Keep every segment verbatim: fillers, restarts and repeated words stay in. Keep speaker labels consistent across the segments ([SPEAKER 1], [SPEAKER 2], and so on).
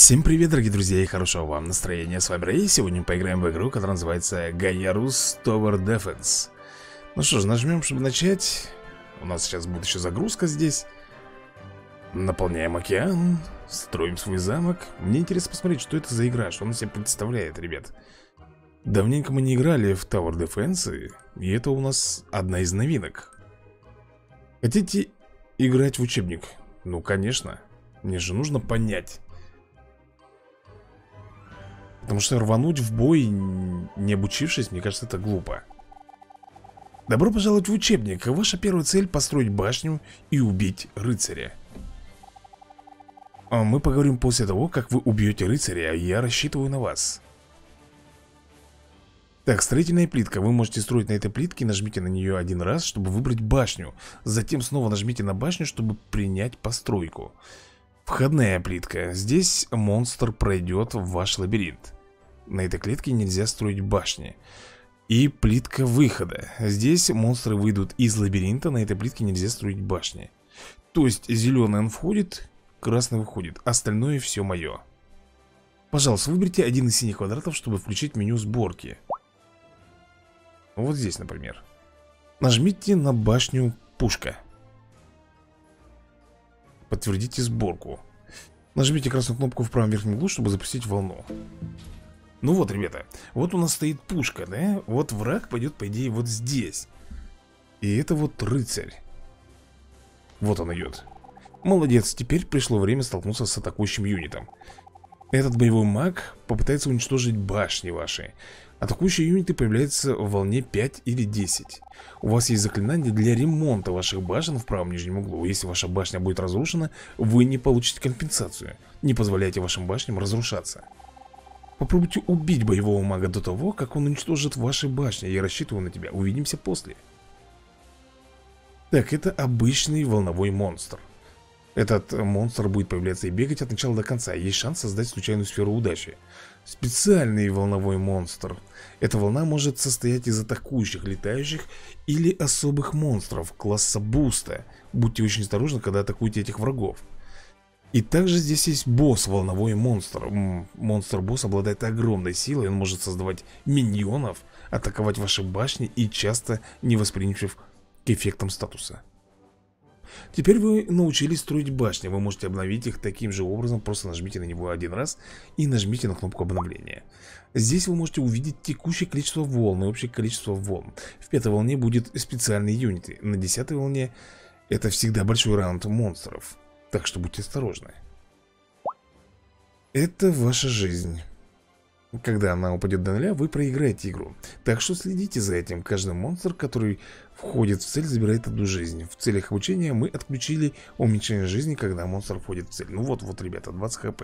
[SPEAKER 1] Всем привет, дорогие друзья, и хорошего вам настроения. С вами Рэй. Сегодня мы поиграем в игру, которая называется Gyarus Tower Defense. Ну что ж, нажмем, чтобы начать. У нас сейчас будет еще загрузка здесь. Наполняем океан, строим свой замок. Мне интересно посмотреть, что это за игра, что она себя представляет, ребят. Давненько мы не играли в Tower Defense, и это у нас одна из новинок. Хотите играть в учебник? Ну, конечно. Мне же нужно понять. Потому что рвануть в бой, не обучившись, мне кажется, это глупо. Добро пожаловать в учебник. Ваша первая цель — построить башню и убить рыцаря. Мы поговорим после того, как вы убьете рыцаря. Я рассчитываю на вас. Так, строительная плитка. Вы можете строить на этой плитке. Нажмите на нее один раз, чтобы выбрать башню. Затем снова нажмите на башню, чтобы принять постройку. Входная плитка. Здесь монстр пройдет в ваш лабиринт. На этой клетке нельзя строить башни. И плитка выхода. Здесь монстры выйдут из лабиринта. На этой плитке нельзя строить башни. То есть зеленый он входит, красный выходит. Остальное все мое. Пожалуйста, выберите один из синих квадратов, чтобы включить меню сборки. Вот здесь, например. Нажмите на башню пушка. Подтвердите сборку. Нажмите красную кнопку в правом верхнем углу, чтобы запустить волну. Ну вот, ребята, вот у нас стоит пушка, да? Вот враг пойдет, по идее, вот здесь. И это вот рыцарь. Вот он идет. Молодец, теперь пришло время столкнуться с атакующим юнитом. Этот боевой маг попытается уничтожить башни ваши. Атакующие юниты появляются в волне пять или десять. У вас есть заклинание для ремонта ваших башен в правом нижнем углу. Если ваша башня будет разрушена, вы не получите компенсацию. Не позволяйте вашим башням разрушаться. Попробуйте убить боевого мага до того, как он уничтожит ваши башни. Я рассчитываю на тебя. Увидимся после. Так, это обычный волновой монстр. Этот монстр будет появляться и бегать от начала до конца. Есть шанс создать случайную сферу удачи. Специальный волновой монстр. Эта волна может состоять из атакующих, летающих или особых монстров класса буста. Будьте очень осторожны, когда атакуете этих врагов. И также здесь есть босс, волновой монстр. Монстр-босс обладает огромной силой. Он может создавать миньонов, атаковать ваши башни и часто не восприимчив к эффектам статуса. Теперь вы научились строить башни. Вы можете обновить их таким же образом. Просто нажмите на него один раз и нажмите на кнопку обновления. Здесь вы можете увидеть текущее количество волн и общее количество волн. В пятой волне будет специальные юниты. На десятой волне это всегда большой раунд монстров. Так что будьте осторожны. Это ваша жизнь. Когда она упадет до нуля, вы проиграете игру. Так что следите за этим. Каждый монстр, который входит в цель, забирает одну жизнь. В целях обучения мы отключили уменьшение жизни, когда монстр входит в цель. Ну вот, вот, ребята, двадцать хп.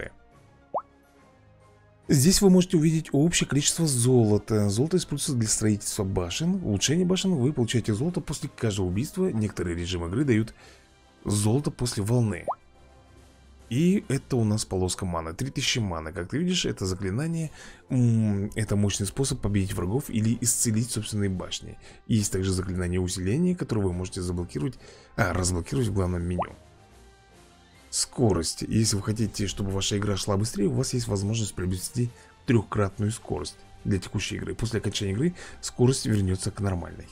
[SPEAKER 1] Здесь вы можете увидеть общее количество золота. Золото используется для строительства башен. Улучшение башен. Вы получаете золото после каждого убийства. Некоторые режимы игры дают золото после волны. И это у нас полоска маны, три тысячи маны. Как ты видишь, это заклинание. Это мощный способ победить врагов или исцелить собственные башни. И есть также заклинание усиления, которое вы можете заблокировать, а, разблокировать в главном меню. Скорость. Если вы хотите, чтобы ваша игра шла быстрее, у вас есть возможность приобрести трехкратную скорость для текущей игры. После окончания игры скорость вернется к нормальной.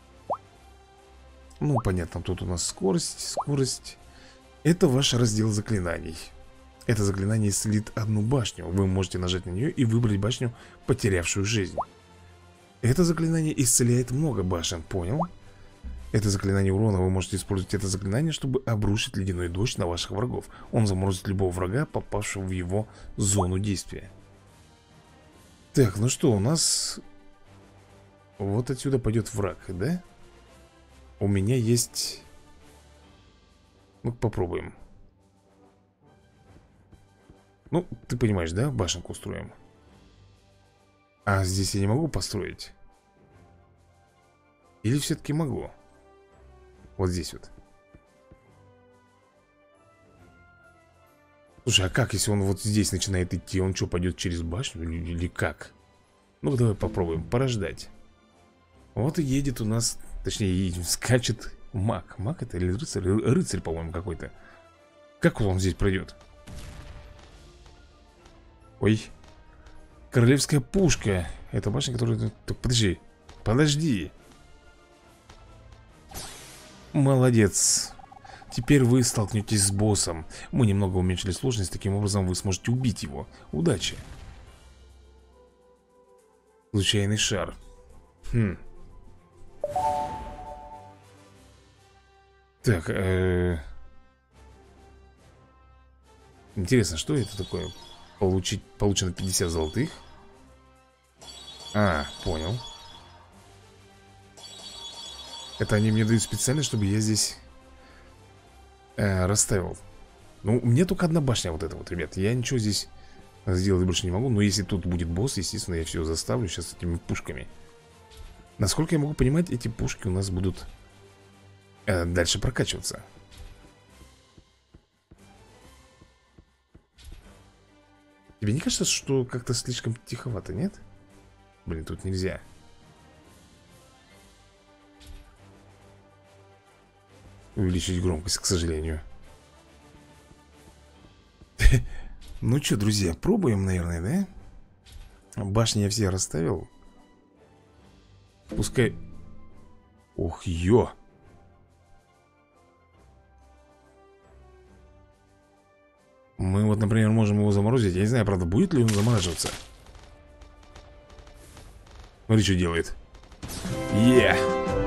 [SPEAKER 1] Ну, понятно, тут у нас скорость, скорость. Это ваш раздел заклинаний. Это заклинание исцелит одну башню. Вы можете нажать на нее и выбрать башню, потерявшую жизнь. Это заклинание исцеляет много башен, понял? Это заклинание урона. Вы можете использовать это заклинание, чтобы обрушить ледяной дождь на ваших врагов. Он заморозит любого врага, попавшего в его зону действия. Так, ну что, у нас... Вот отсюда пойдет враг, да? У меня есть... Ну-ка попробуем. Ну, ты понимаешь, да? Башенку устроим. А здесь я не могу построить? Или все-таки могу? Вот здесь вот. Слушай, а как, если он вот здесь начинает идти? Он что, пойдет через башню или, или как? Ну, давай попробуем порождать. Вот и едет у нас, точнее, скачет маг. Маг это или рыцарь? Рыцарь, по-моему, какой-то. Как он здесь пройдет? Ой. Королевская пушка. Это башня, которая... Так, подожди. Подожди. Молодец. Теперь вы столкнетесь с боссом. Мы немного уменьшили сложность. Таким образом вы сможете убить его. Удачи. Случайный шар. Хм. Так, э... интересно, что это такое? Получить, получено пятьдесят золотых. А, понял. Это они мне дают специально, чтобы я здесь э, расставил. Ну, у меня только одна башня вот эта вот, ребят. Я ничего здесь сделать больше не могу. Но если тут будет босс, естественно, я все заставлю сейчас этими пушками. Насколько я могу понимать, эти пушки у нас будут э, дальше прокачиваться. Тебе не кажется, что как-то слишком тиховато, нет? Блин, тут нельзя. Увеличить громкость, к сожалению. Ну что, друзья, пробуем, наверное, да? Башни я все расставил. Пускай... Ох, ё! Мы вот, например, можем его заморозить. Я не знаю, правда, будет ли он замораживаться. Смотри, что делает. Е!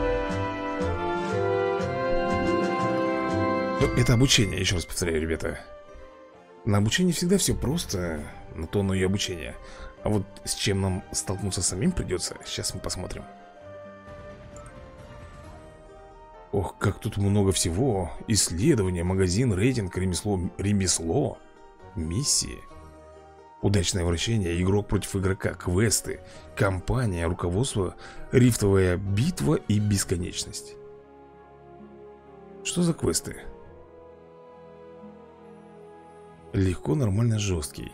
[SPEAKER 1] Ну, это обучение, еще раз повторяю, ребята. На обучении всегда все просто. На то оно и обучение. А вот с чем нам столкнуться самим придется, сейчас мы посмотрим. Ох, как тут много всего. Исследование, магазин, рейтинг, ремесло, ремесло, миссии, удачное вращение, игрок против игрока, квесты, компания, руководство, рифтовая битва и бесконечность. Что за квесты? Легко, нормально, жесткий.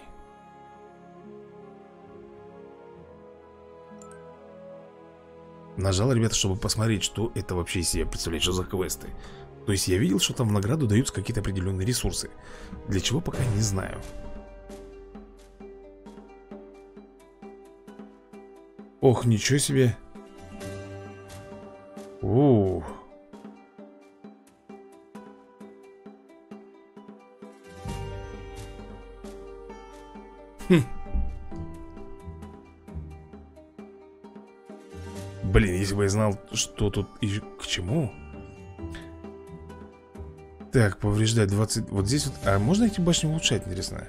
[SPEAKER 1] Нажал, ребята, чтобы посмотреть, что это вообще из себя представляет, что за квесты. То есть я видел, что там в награду даются какие-то определенные ресурсы. Для чего, пока не знаю. Ох, ничего себе. Оу. Хм. Блин, если бы я знал, что тут и к чему. Так, повреждать двадцать. Вот здесь вот. А можно эти башни улучшать, интересно?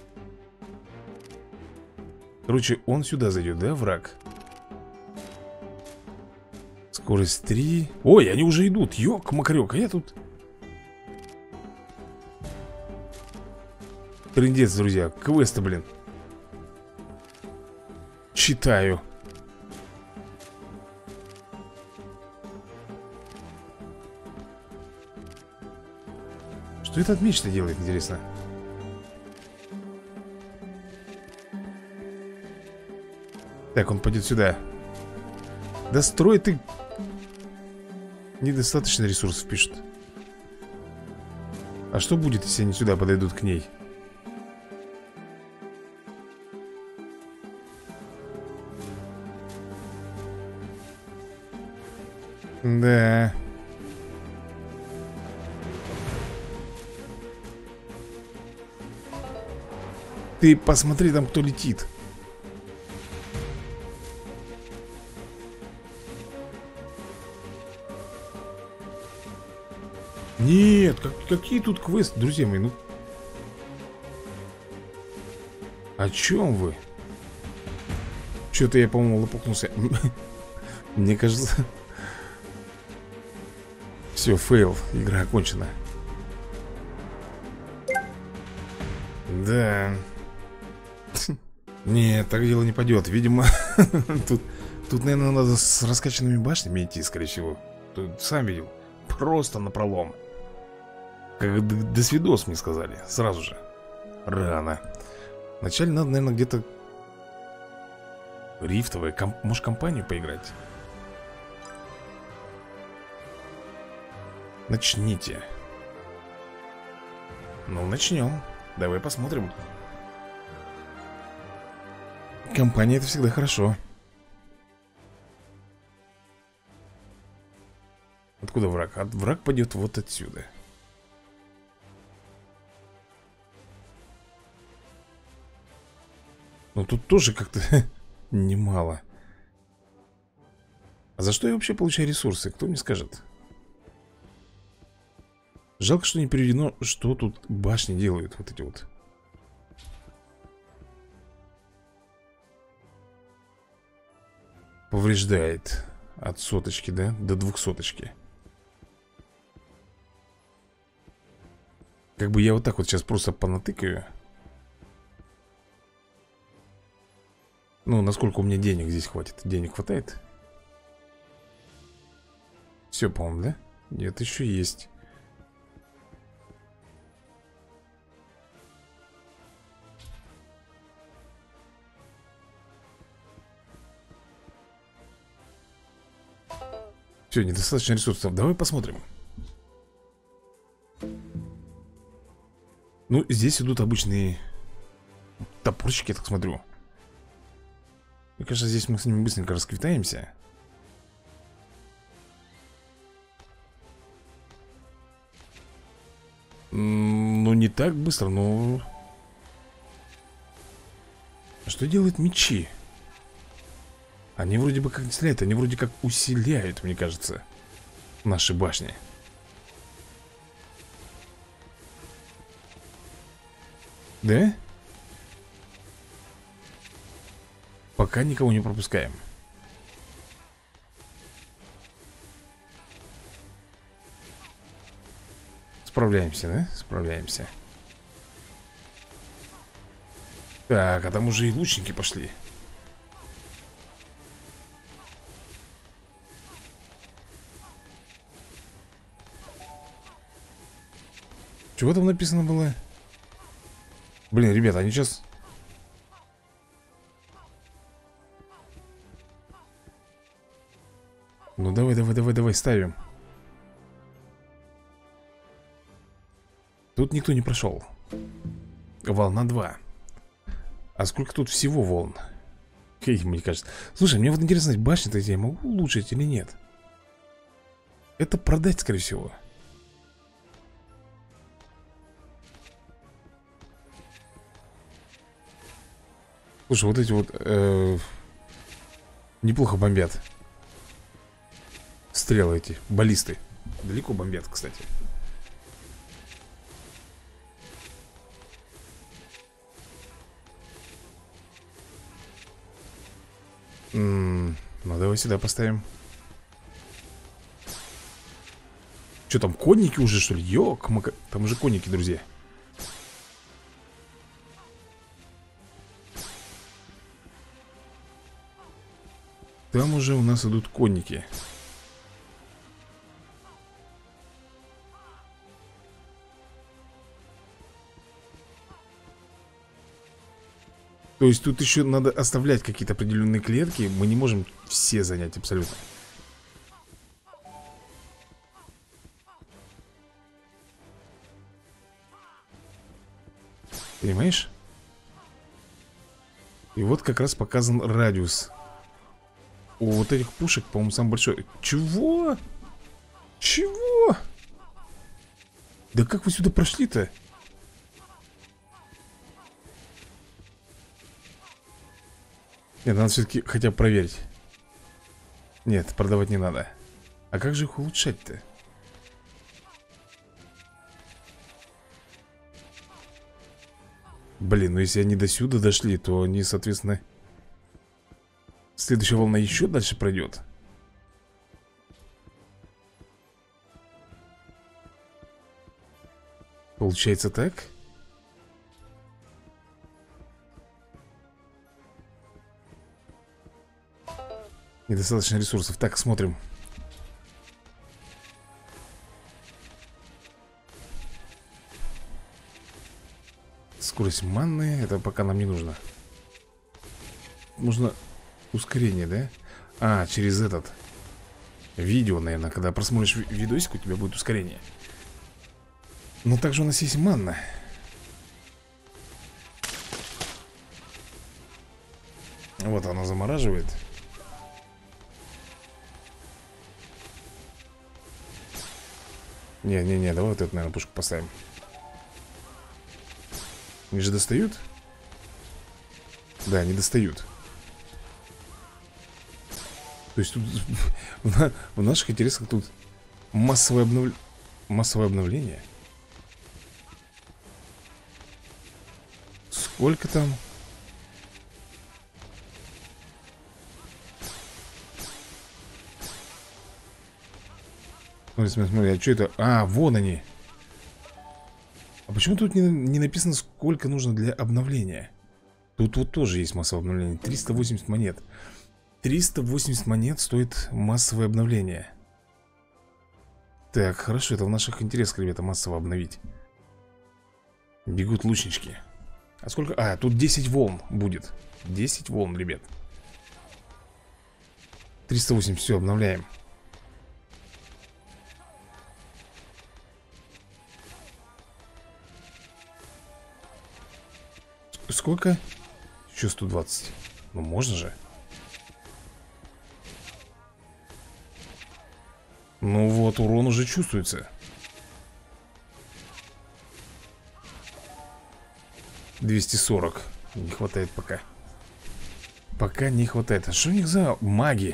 [SPEAKER 1] Короче, он сюда зайдет, да, враг? Скорость три. Ой, они уже идут. Ёк-макарёк, а я тут. Трындец, друзья. Квесты, блин. Читаю. Что этот меч-то делает, интересно? Так, он пойдет сюда. Да строй ты. Недостаточно ресурсов пишут. А что будет, если они сюда подойдут к ней? Да. Ты посмотри, там кто летит. Нет, как, какие тут квесты, друзья мои, ну. О чем вы? Что-то я, по-моему, лопухнулся. Мне кажется. Все, фейл, игра окончена. Да. Нет, так дело не пойдет. Видимо, тут, тут, наверное, надо с раскачанными башнями идти, скорее всего. Тут, сам видел. Просто напролом. Как до свидос мне сказали. Сразу же. Рано. Вначале надо, наверное, где-то рифтовая, ком... может, компанию поиграть. Начните. Ну, начнем. Давай посмотрим. Компания — это всегда хорошо. Откуда враг? От враг пойдет вот отсюда. Ну тут тоже как-то немало. А за что я вообще получаю ресурсы? Кто мне скажет? Жалко, что не переведено, что тут башни делают. Вот эти вот. Повреждает. От соточки, да? До двухсоточки. Как бы я вот так вот сейчас просто понатыкаю. Ну, насколько у меня денег здесь хватит? Денег хватает? Все, по-моему, да? Нет, еще есть. Все, недостаточно ресурсов. Давай посмотрим. Ну, здесь идут обычные топорчики, я так смотрю. Мне кажется, здесь мы с ними быстренько расквитаемся. Ну, не так быстро, но... Что делают мечи? Они вроде бы как не стреляют, они вроде как усиляют, мне кажется, наши башни. Да? Пока никого не пропускаем. Справляемся, да? Справляемся. Так, а там уже и лучники пошли. Чего там написано было? Блин, ребята, они сейчас... Ну давай, давай, давай, давай, ставим. Тут никто не прошел. Волна два. А сколько тут всего волн? Хей, мне кажется. Слушай, мне вот интересно, башни-то я могу улучшить или нет? Это продать, скорее всего. Слушай, вот эти вот э, неплохо бомбят. Стрелы эти, баллисты. Далеко бомбят, кстати. М-м, ну давай сюда поставим. Что там, конники уже, что ли? Ёк, там уже конники, друзья. Там уже у нас идут конники. То есть тут еще надо оставлять какие-то определенные клетки. Мы не можем все занять абсолютно. Понимаешь? И вот как раз показан радиус. У вот этих пушек, по-моему, самый большой. Чего? Чего? Да как вы сюда прошли-то? Нет, надо все-таки хотя бы проверить. Нет, продавать не надо. А как же их улучшать-то? Блин, ну если они до сюда дошли, то они, соответственно... Следующая волна еще дальше пройдет. Получается так? Недостаточно ресурсов. Так, смотрим. Скорость манны. Это пока нам не нужно. Нужно ускорение, да? А, через этот видео, наверное. Когда просмотришь видосик, у тебя будет ускорение. Но также у нас есть манна. Вот она замораживает. Не-не-не, давай вот эту, наверное, пушку поставим. Они же достают? Да, они достают. То есть тут в наших интересах тут массовое обнов... массовое обновление. Сколько там? Смотри, смотри, смотри, а что это? А, вон они. А почему тут не, не написано, сколько нужно для обновления? Тут вот тоже есть массовое обновление. триста восемьдесят монет. триста восемьдесят монет стоит массовое обновление. Так, хорошо, это в наших интересах, ребята, массово обновить. Бегут лучнички. А сколько? А, тут десять волн будет. десять волн, ребят. триста восемь, все, обновляем. Сколько? Еще сто двадцать. Ну, можно же. Ну вот, урон уже чувствуется. двести сорок. Не хватает пока. Пока не хватает. А что у них за маги?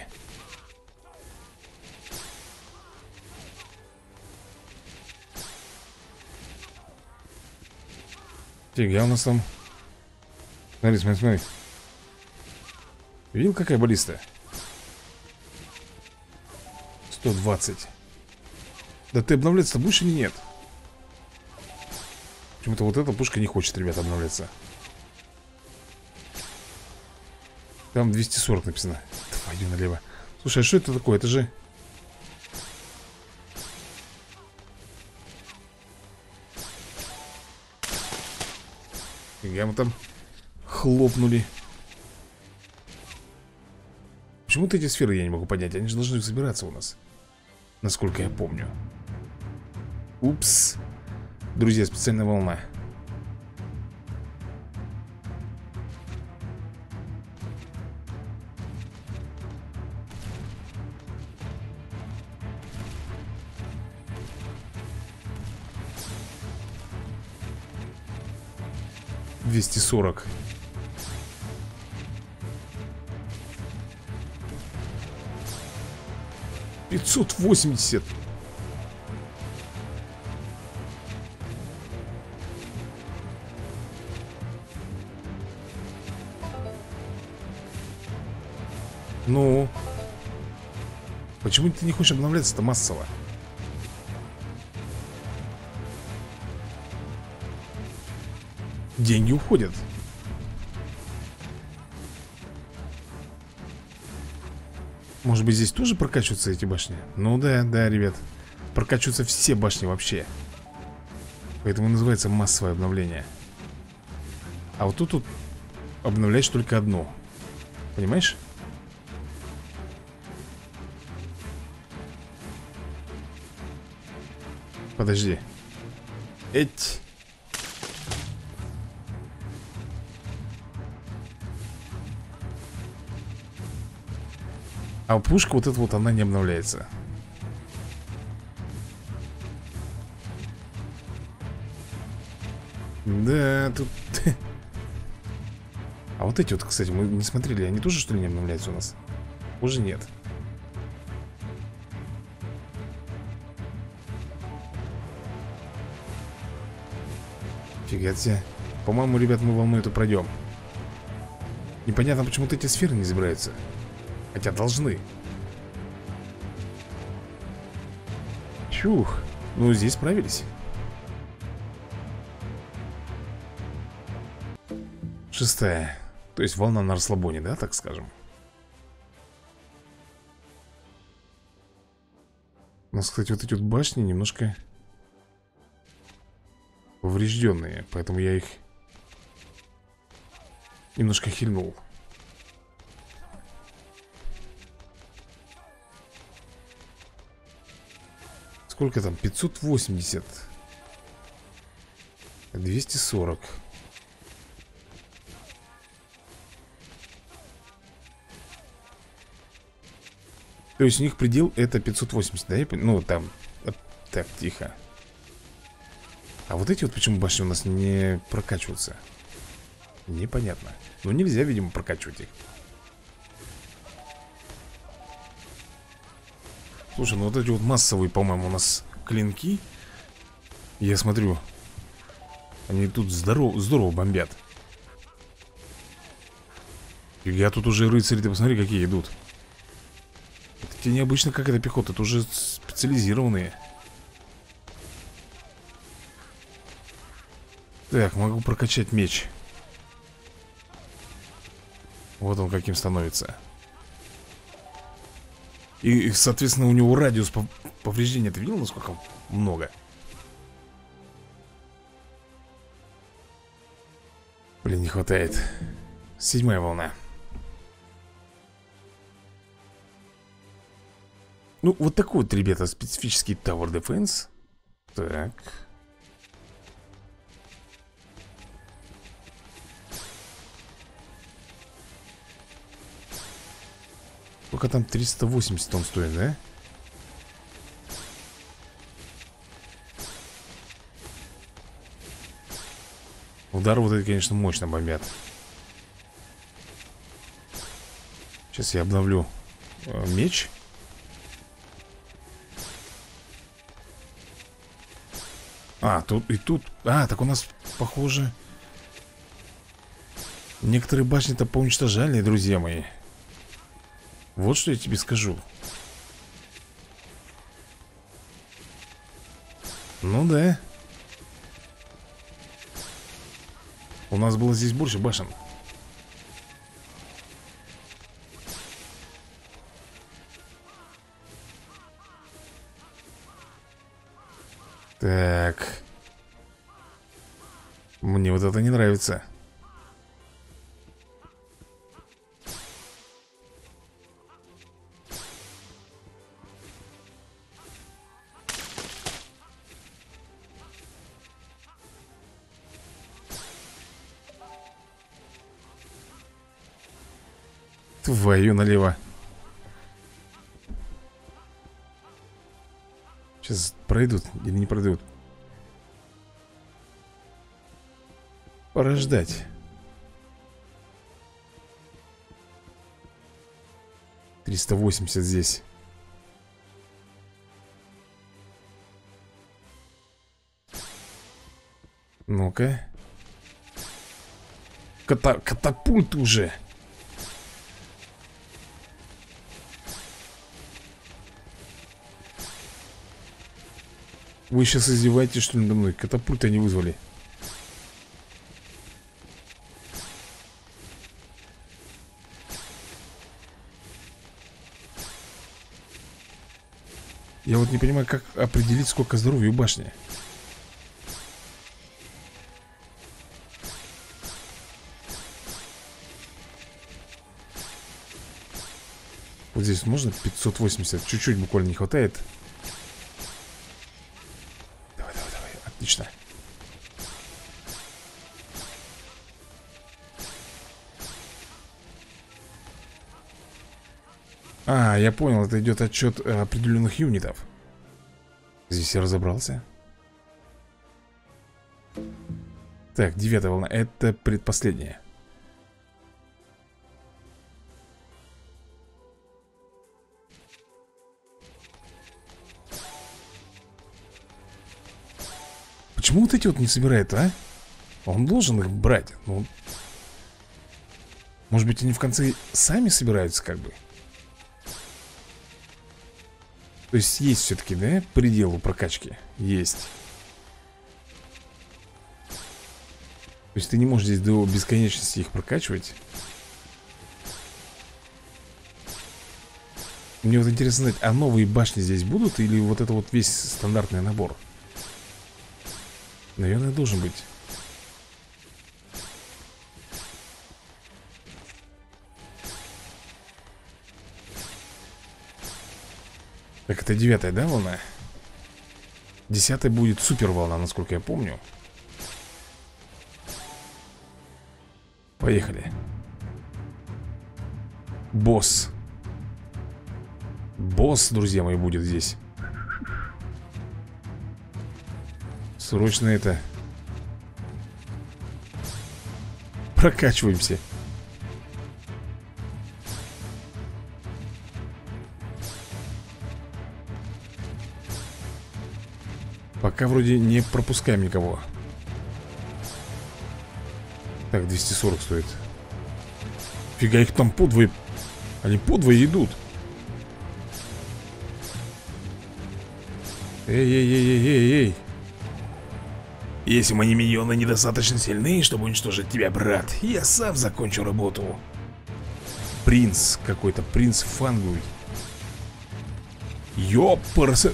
[SPEAKER 1] Фига у нас там. Смотри, смотри, смотри. Видел, какая баллиста? сто двадцать. Да ты обновляться будешь или нет? Почему-то вот эта пушка не хочет, ребята, обновляться. Там двести сорок написано. Твою налево. Слушай, а что это такое? Это же... Фига мы там хлопнули. Почему-то эти сферы я не могу поднять. Они же должны собираться у нас, насколько я помню. Упс. Друзья, специальная волна. двести сорок. пятьсот восемьдесят. Ну, почему ты не хочешь обновляться-то массово? Деньги уходят. Может быть, здесь тоже прокачиваются эти башни? Ну да, да, ребят. Прокачиваются все башни вообще. Поэтому называется массовое обновление. А вот тут, тут обновляешь только одну. Понимаешь? Подожди. Эть. А пушка вот эта вот, она не обновляется. Да, тут... А вот эти вот, кстати, мы не смотрели. Они тоже, что ли, не обновляются у нас? Уже нет. Фига себе. По-моему, ребят, мы волну эту пройдем. Непонятно, почему-то эти сферы не забираются. Хотя должны. Чух. Ну, здесь справились. Шестая. То есть волна на расслабоне, да, так скажем. У нас, кстати, вот эти вот башни немножко поврежденные. Поэтому я их немножко хильнул. Сколько там? пятьсот восемьдесят. двести сорок. То есть у них предел это пятьсот восемьдесят, да? Я пон- Ну, там... Так, тихо. А вот эти вот почему башни у нас не прокачиваются? Непонятно. Ну, нельзя, видимо, прокачивать их. Слушай, ну вот эти вот массовые, по-моему, у нас клинки. Я смотрю, они тут здорово, здорово бомбят. Я тут уже рыцари, ты посмотри, какие идут. Это необычно, как это пехота, это уже специализированные. Так, могу прокачать меч. Вот он каким становится. И, соответственно, у него радиус повреждения. Ты видел, насколько много? Блин, не хватает. Седьмая волна. Ну, вот такой вот, ребята, специфический Tower Defense. Так. Сколько там? триста восемьдесят он стоит, да? Удар вот это, конечно, мощно бомбят. Сейчас я обновлю э, меч. А, тут и тут. А, так у нас, похоже, некоторые башни-то поуничтожали, друзья мои. Вот что я тебе скажу. Ну да. У нас было здесь больше башен. Так. Мне вот это не нравится. Твою налево. Сейчас пройдут или не пройдут? Пора ждать. триста восемьдесят здесь. Ну-ка. Ката катапульт уже. Вы сейчас издеваетесь, что ли, надо мной? Катапульты они вызвали. Я вот не понимаю, как определить, сколько здоровья у башни. Вот здесь можно пятьсот восемьдесят. Чуть-чуть буквально не хватает. Давай, давай, давай. Отлично. А, я понял, это идет отчет э, определенных юнитов. Здесь я разобрался. Так, девятая волна. Это предпоследняя. Почему вот эти вот не собирает, а? Он должен их брать. Ну, может быть, они в конце сами собираются, как бы. То есть есть все-таки, да, предел у прокачки? Есть. То есть ты не можешь здесь до бесконечности их прокачивать. Мне вот интересно знать, а новые башни здесь будут? Или вот это вот весь стандартный набор? Наверное, должен быть. Так, это девятая, да, волна? Десятая будет супер волна, насколько я помню. Поехали. Босс. Босс, друзья мои, будет здесь. Срочно это прокачиваемся. Пока вроде не пропускаем никого. Так, двести сорок стоит. Фига, их там подвое. Они подвое идут. Эй-эй-эй-эй-эй-эй. Если мои миньоны недостаточно сильны, чтобы уничтожить тебя, брат, я сам закончу работу. Принц какой-то, принц Фангуй. Ёпарса.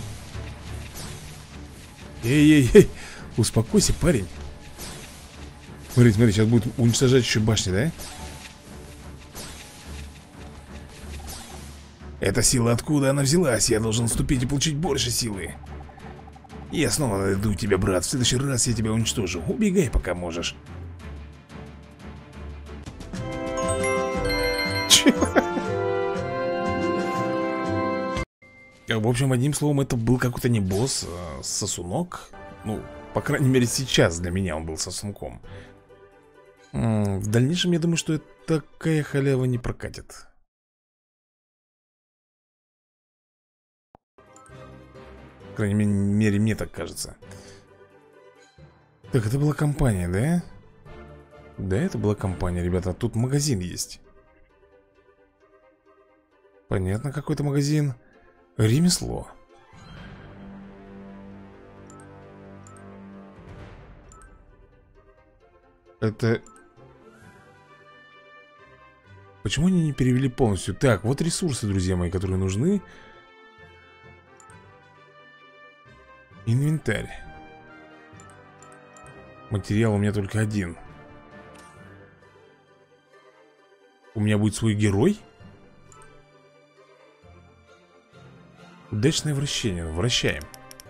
[SPEAKER 1] Эй-эй-эй, успокойся, парень. Смотри, смотри, сейчас будет уничтожать еще башни, да? Эта сила откуда она взялась? Я должен вступить и получить больше силы. Я снова найду тебя, брат. В следующий раз я тебя уничтожу. Убегай, пока можешь. В общем, одним словом, это был какой-то не босс, а сосунок. Ну, по крайней мере, сейчас для меня он был сосунком. В дальнейшем, я думаю, что такая халява не прокатит. По крайней мере, мне так кажется. Так, это была компания, да? Да, это была компания, ребята. Тут магазин есть. Понятно, какой-то магазин. Ремесло. Это... Почему они не перевели полностью? Так, вот ресурсы, друзья мои, которые нужны. Инвентарь. Материал у меня только один. У меня будет свой герой? Удачное вращение. Вращаем.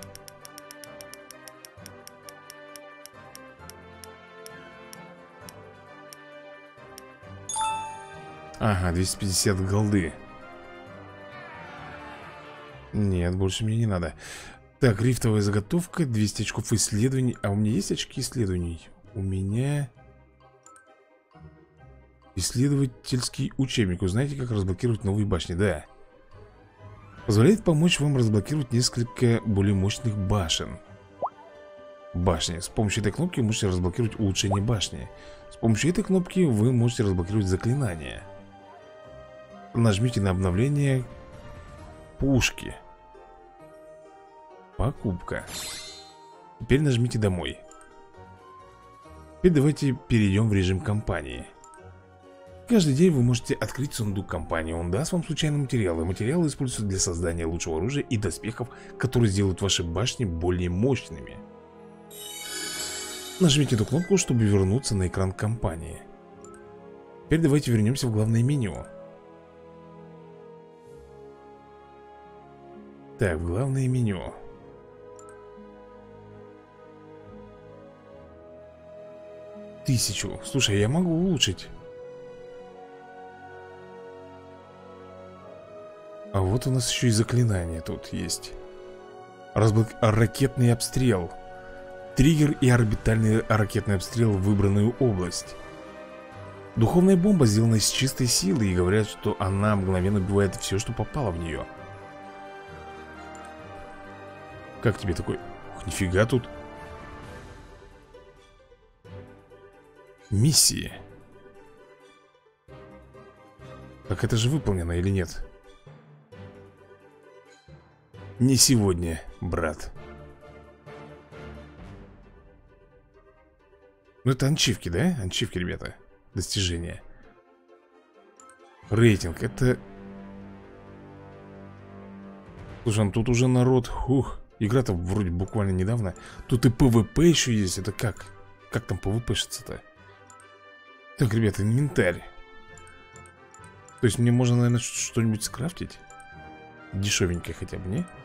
[SPEAKER 1] Ага, двести пятьдесят голды. Нет, больше мне не надо. Так, рифтовая заготовка, двести очков исследований. А у меня есть очки исследований? У меня... Исследовательский учебник. Узнаете, как разблокировать новые башни? Да. Позволяет помочь вам разблокировать несколько более мощных башен. Башни. С помощью этой кнопки вы можете разблокировать улучшение башни. С помощью этой кнопки вы можете разблокировать заклинания. Нажмите на обновление пушки. Покупка. Теперь нажмите домой. Теперь давайте перейдем в режим кампании. Каждый день вы можете открыть сундук компании. Он даст вам случайные материалы. Материалы используются для создания лучшего оружия и доспехов, которые сделают ваши башни более мощными. Нажмите эту кнопку, чтобы вернуться на экран компании. Теперь давайте вернемся в главное меню. Так, в главное меню. Тысячу. Слушай, я могу улучшить. А вот у нас еще и заклинание тут есть. Разблок... Ракетный обстрел. Триггер и орбитальный ракетный обстрел в выбранную область. Духовная бомба сделана из чистой силы, и говорят, что она мгновенно убивает все, что попало в нее. Как тебе такой? Ух, нифига тут. Миссии. Так это же выполнено или нет? Не сегодня, брат. Ну это анчивки, да? Анчивки, ребята. Достижения. Рейтинг, это... Слушай, ну тут уже народ... Ух, игра-то вроде буквально недавно. Тут и ПВП еще есть, это как? Как там ПВПшится-то? Так, ребята, инвентарь. То есть мне можно, наверное, что-нибудь скрафтить? Дешевенькое хотя бы, не?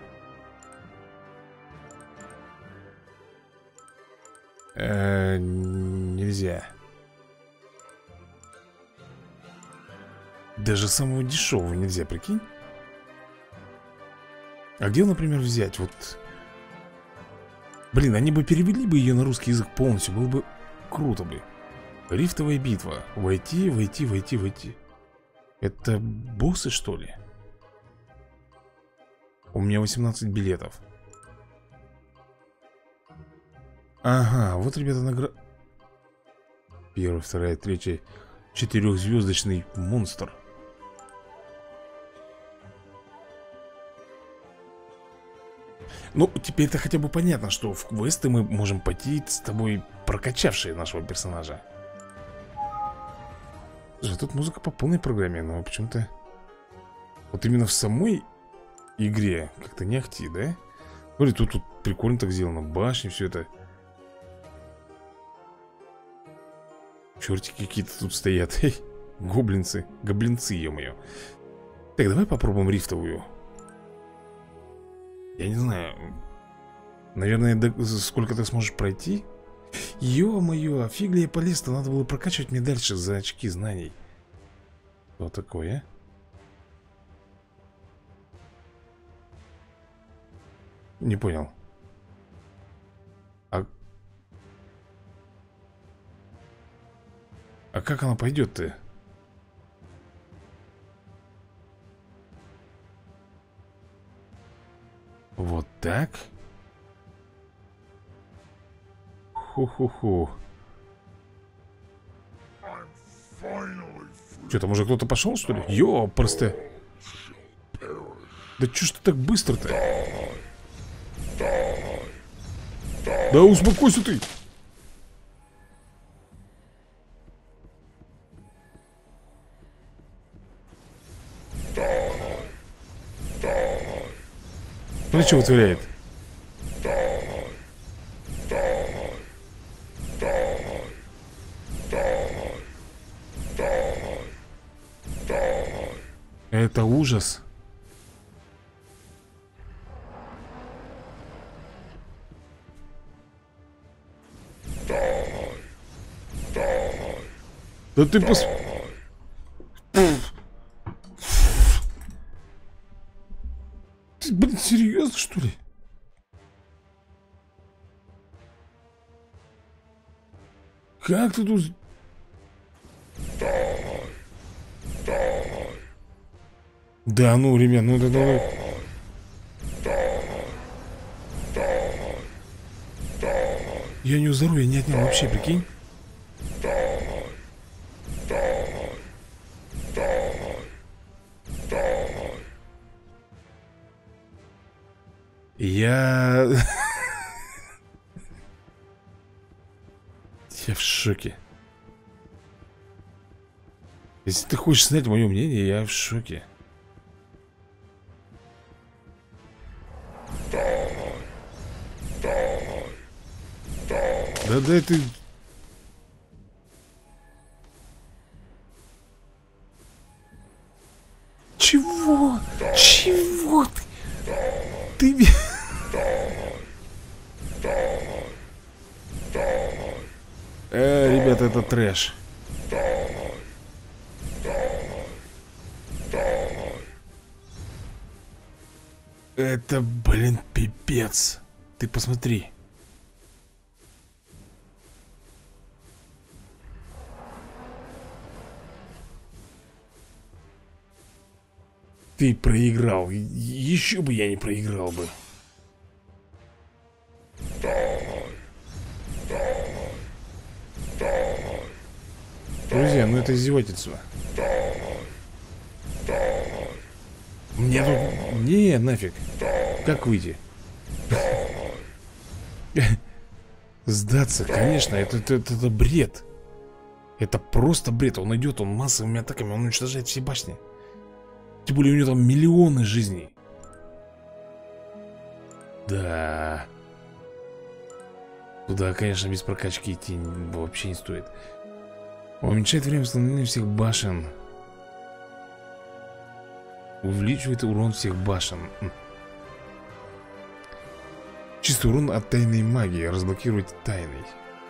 [SPEAKER 1] Э-э, нельзя. Даже самого дешевого нельзя, прикинь. А где, например, взять? Вот. Блин, они бы перевели бы ее на русский язык полностью. Было бы круто бы. Рифтовая битва. Войти, войти, войти, войти. Это боссы, что ли? У меня восемнадцать билетов. Ага, вот, ребята, награда. Первая, вторая, третья. Четырехзвездочный монстр. Ну, теперь-то хотя бы понятно, что в квесты мы можем пойти с тобой, прокачавшие нашего персонажа. Слушай, тут музыка по полной программе, но почему-то... Вот именно в самой игре как-то не ахти, да? Смотри, тут, тут прикольно так сделано. Башни, все это. Чертики какие-то тут стоят. Гоблинцы, гоблинцы, ё-моё. Так, давай попробуем рифтовую. Я не знаю. Наверное, до... сколько ты сможешь пройти? Ё-моё, а фиг ли я полез-то? Надо было прокачивать мне дальше за очки знаний. Что такое? Не понял. А... А как она пойдет-то? Вот так? Ху-ху-ху. Что, там уже кто-то пошел, что ли? Ё, просто. Да чё ж ты так быстро-то? Да успокойся ты! Ну что вытворяет? Это ужас. Да ты пос... Ты, блин, серьезно, что ли? Как ты тут... Да ну, ребят, ну это давай. Я у него здоровья не отнял вообще, прикинь. Я... Я в шоке. Если ты хочешь знать мое мнение, я в шоке. Да дай ты... Чего? Чего ты? Ты... Э, ребята, это трэш. Это, блин, пипец. Ты посмотри. Ты проиграл. Еще бы я не проиграл бы. Друзья, ну это издевательство. Мне тут... Не, нафиг. Как выйти? Сдаться, конечно, это, это, это, это бред. Это просто бред. Он идет, он массовыми атаками, он уничтожает все башни. Тем более у него там миллионы жизней. Да. Туда, конечно, без прокачки идти вообще не стоит. Уменьшает время восстановления всех башен. Увеличивает урон всех башен. Чистый урон от тайной магии. Разблокировать тайной.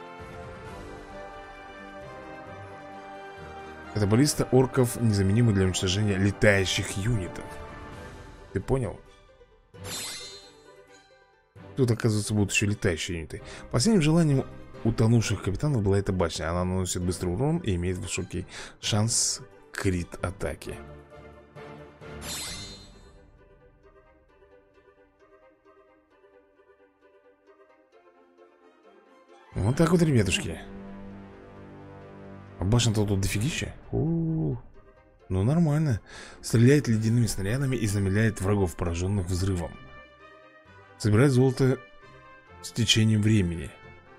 [SPEAKER 1] Это баллиста орков, незаменимый для уничтожения летающих юнитов. Ты понял? Тут, оказывается, будут еще летающие юниты. Последним желанием утонувших капитанов была эта башня. Она наносит быстрый урон и имеет высокий шанс крит атаки. Вот так вот, ребятушки. А башня-то тут дофигища. У-у-у. Ну нормально. Стреляет ледяными снарядами и замедляет врагов, пораженных взрывом. Собирает золото с течением времени.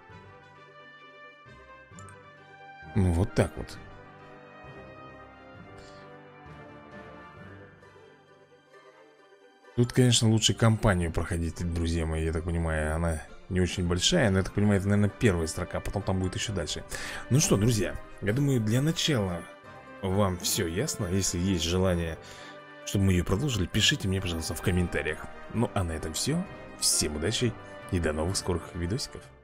[SPEAKER 1] Ну вот так вот. Тут, конечно, лучше кампанию проходить, друзья мои. Я так понимаю, она не очень большая, но я так понимаю, это, наверное, первая строка. Потом там будет еще дальше. Ну что, друзья, я думаю, для начала вам все ясно. Если есть желание, чтобы мы ее продолжили, пишите мне, пожалуйста, в комментариях. Ну а на этом все. Всем удачи и до новых скорых видосиков.